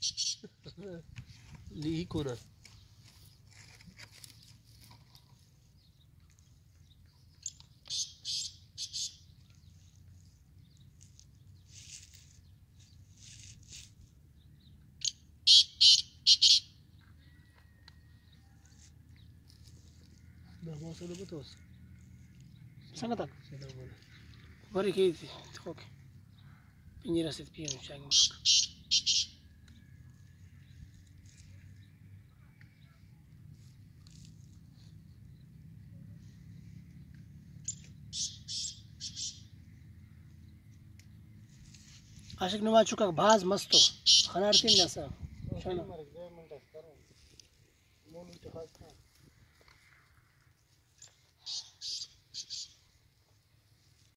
لی کنه ما سره بتوس څنګه تک ورې کې دي خو پنځه رسید پیون شاګم عاشق نما چوکا باز مستو خنار تین نسا شنو